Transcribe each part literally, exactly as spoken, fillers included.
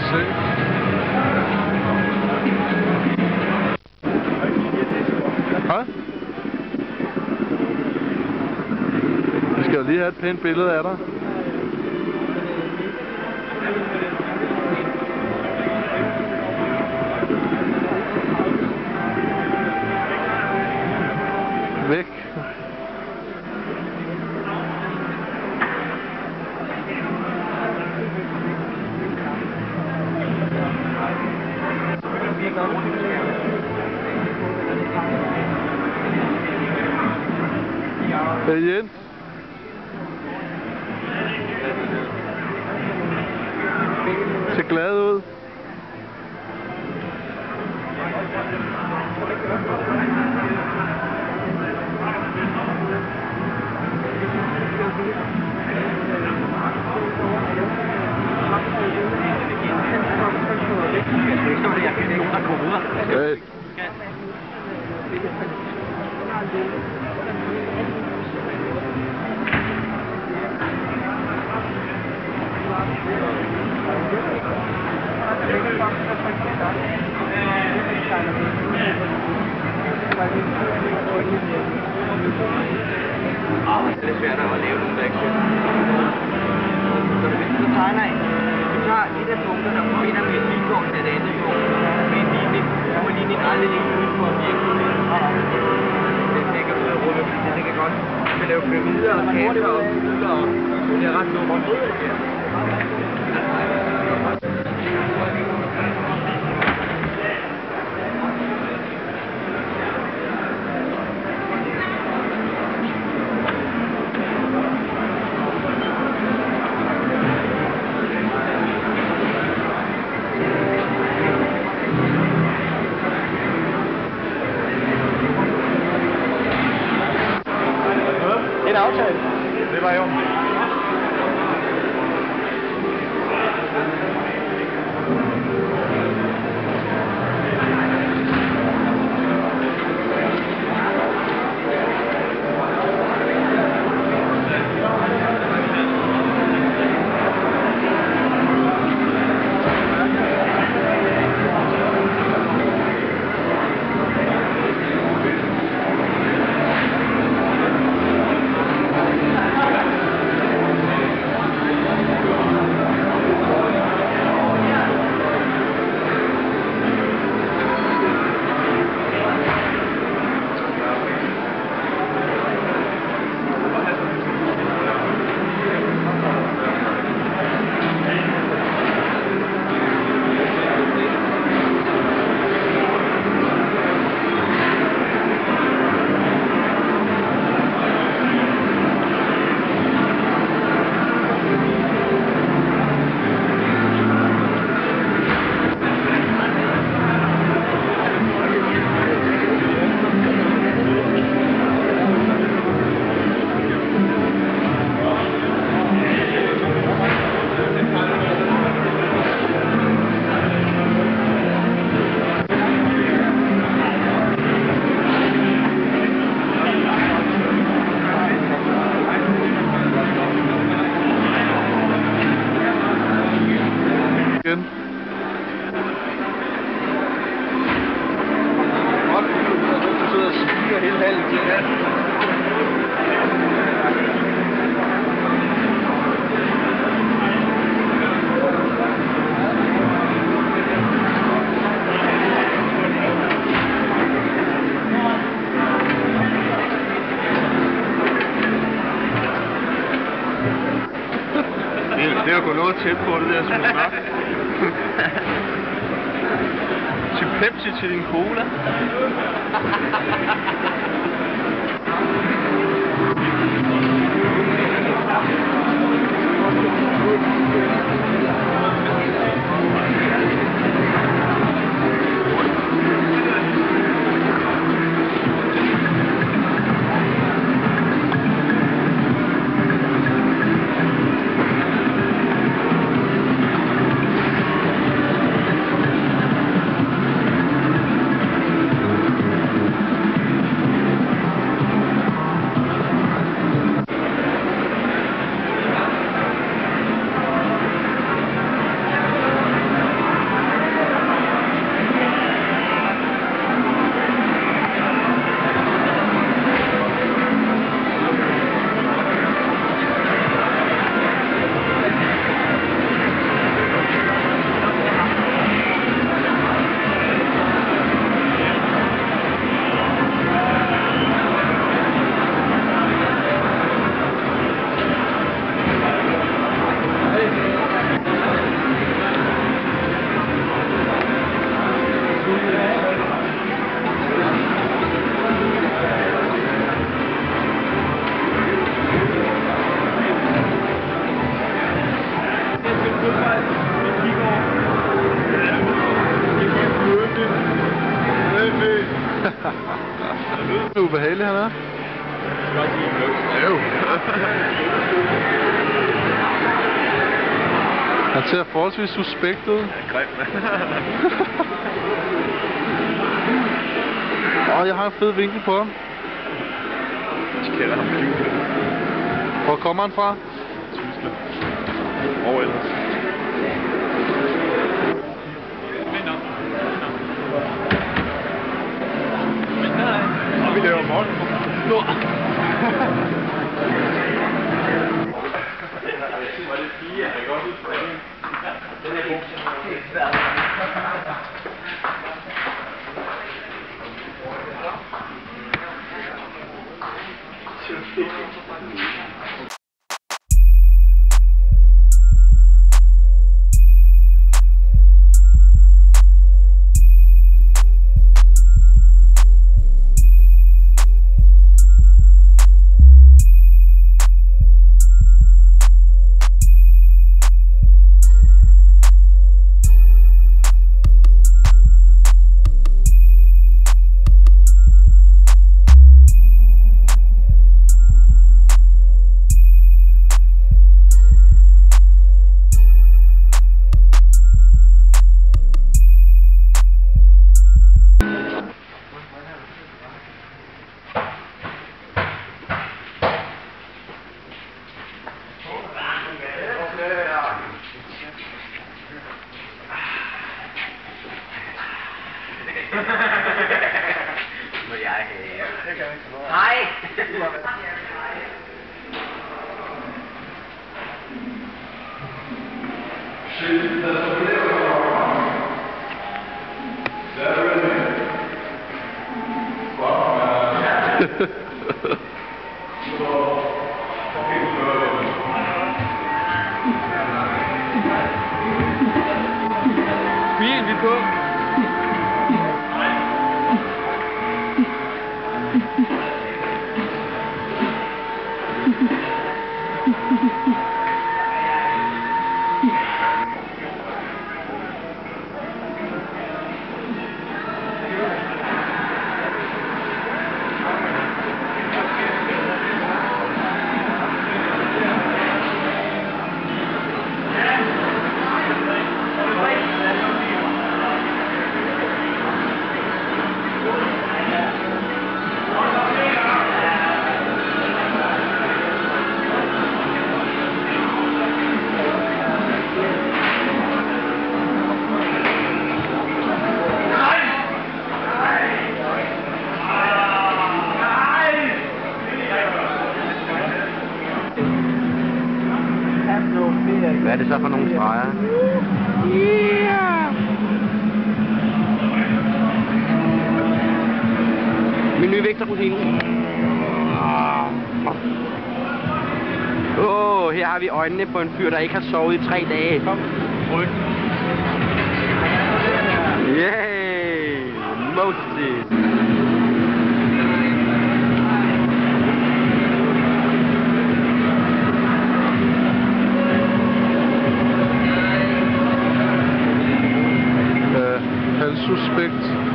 se. Hvad? Vi skal jo lige have et pænt billede af dig. Væk. Hey Jens. Ser glad ud. Hey. Det er svært at lave nogle Dexion. Så hvis du tegner en, du tager et af punkterne og forbinder med et vilkår til det andet jord, med en linje, så må linjen aldrig ligge uden for objektet. Den dækker ud af rummet, fordi det kan godt kan lave pyramider og kanter og fylder, og det er ret dumt. Det er en aftale. Det var jo. Det er jo gået noget tæt på det der, som er mørkt. Til Pepsi til din cola. Det er ubehageligt, han er. Øv. Han ser forholdsvis suspekt ud. Grim, Åh, jeg har en fed vinkel på ham. De kender ham fint. Hvor kommer han fra? Tyskland. Og ellers. Og vi laver mål. Nå. Var det fire? Jeg kan godt huske det. Den er god. Det er svært. Må jeg have? Hej! Bil, vi er på. Hvad er det så for nogle streger? Yeah! Min nye vægterrutine. Åh, oh, her har vi øjnene på en fyr, der ikke har sovet i tre dage. Kom, ryg. Yay! Moses! Suspekt.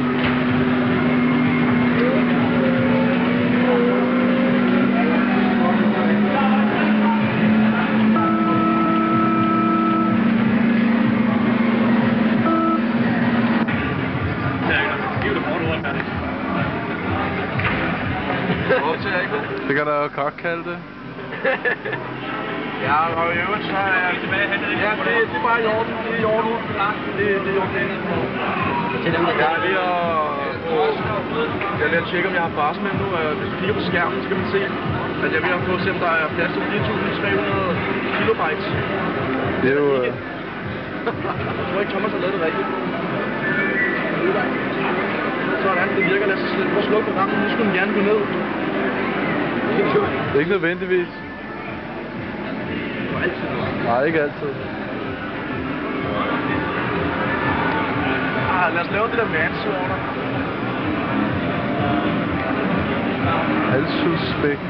Det kan der jo godt kalde det. Ja, og i øvrigt så er... Ja, det, det er bare i orden. Det er i orden. Det, det er okay. Jeg er ved at... Jeg er ved at tjekke, om jeg har barsmænd nu. Hvis du kigger på skærmen, så kan man se, at jeg er ved at prøve at se, om der er plads til fire tusind tre hundrede kilobytes. Det er jo... Uh... Jeg tror ikke, Thomas har lavet det rigtigt. Sådan, det virker lad os prøve at slukke programmet. Nu skulle den gerne gå ned. Det er ikke nødvendigvis. Altid. Nej, ikke altid. Ah, lad os lave det der mansorter. Alt suspekt.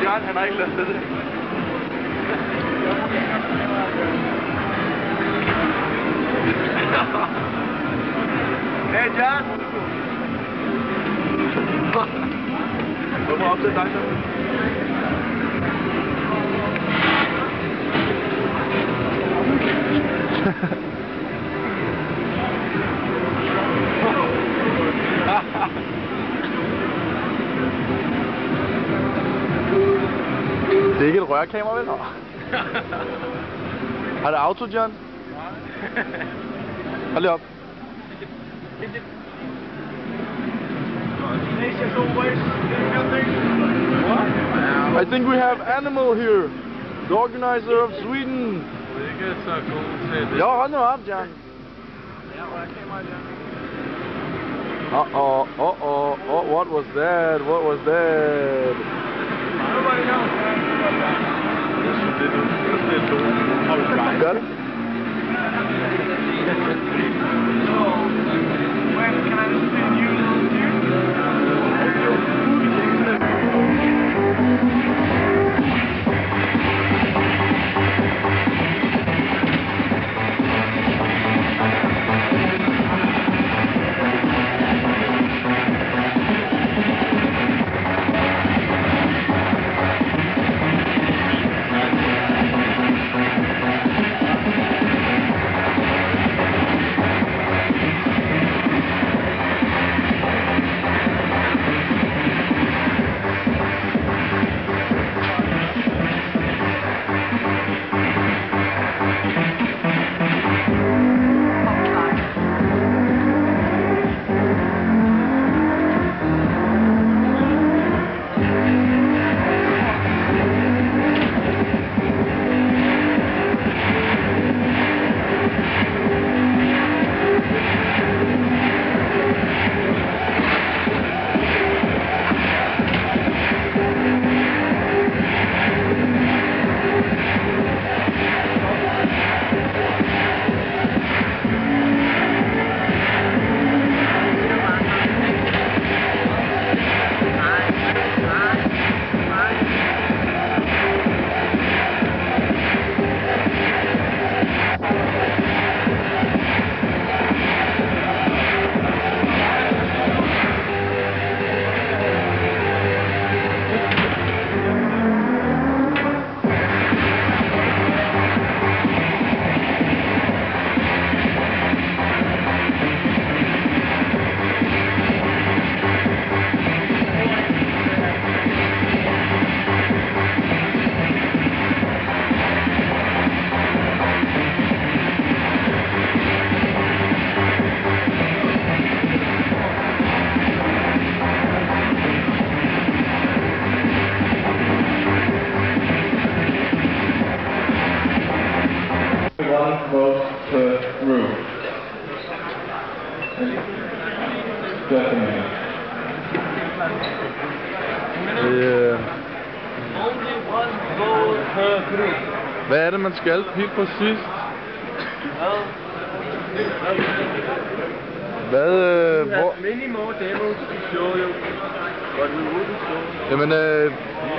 John, han har ikke lavet det. Hey John! Så må jeg opsætte dig så. Det er ikke et rørkamera, vel? Har det auto, John? Hold lige op. I think we have animal here. The organizer of Sweden. Jo, hold nu op, John. Uh oh, uh oh, oh, what was that? What was that? Nobody knows. Got it? When can I listen to you? Øh, hvad er det, man skal helt præcist? Hvad, øh, hvor? Minimum demo show jo. What we wouldn't show. Jamen, øh,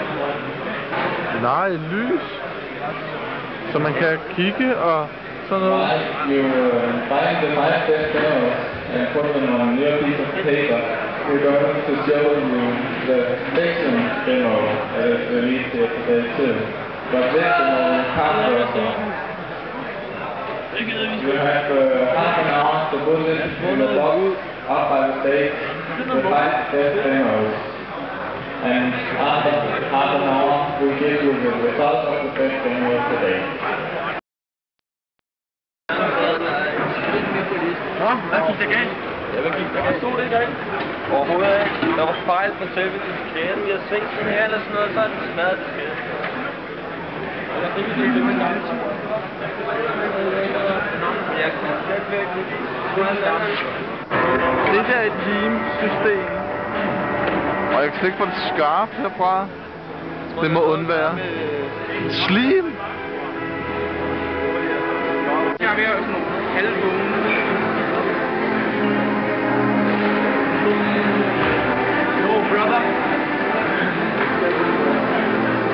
nej, lys. Så man kan kigge og sådan noget. You uh, find the five best demos and put them on a new piece of paper. We're going to show you the Dexion demo that is released here today too. But this demo is half the You have uh, half an hour to put it in the box up by the stage, the five best demos. And after half an hour, we'll give you the results of the best demos today. Nå, hvad gik der galt? Ja, hvad gik der galt? Stod det ikke galt? Overhovedet ikke. Der var fejl på selve disketten. Vi har set sådan her eller sådan noget, så er den smadret disketten. Ja, det er det, man gør. Ja, Det der er et lim-system. Og jeg kan slet ikke få det skarpt herfra. Det må undvære. Slim? Jeg er ved at sådan nogle halvvågne. No, brother.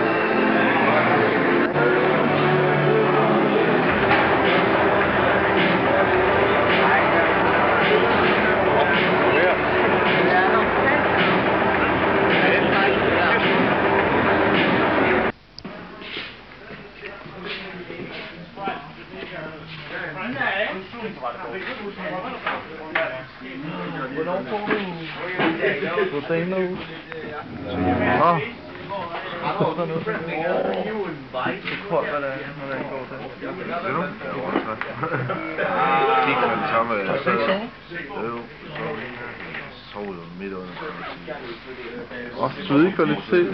Hvornår får du proteiner ud? Nå. Så dernede. Så koldt er det, når det går til. Ved du? Det var også ret. Kig med det samme. Har du ikke sovet? Jo, sov jo midt under. Åh, svedig kvalitet.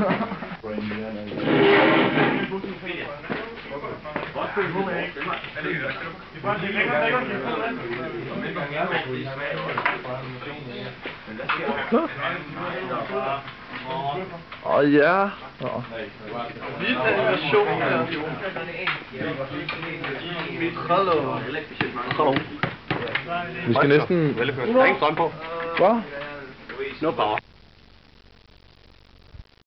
Åh oh, ja. Oh. Vild animation her. Hallo. Hallo. Vi skal næsten... Der er ingen strøm på. Hvad? No power.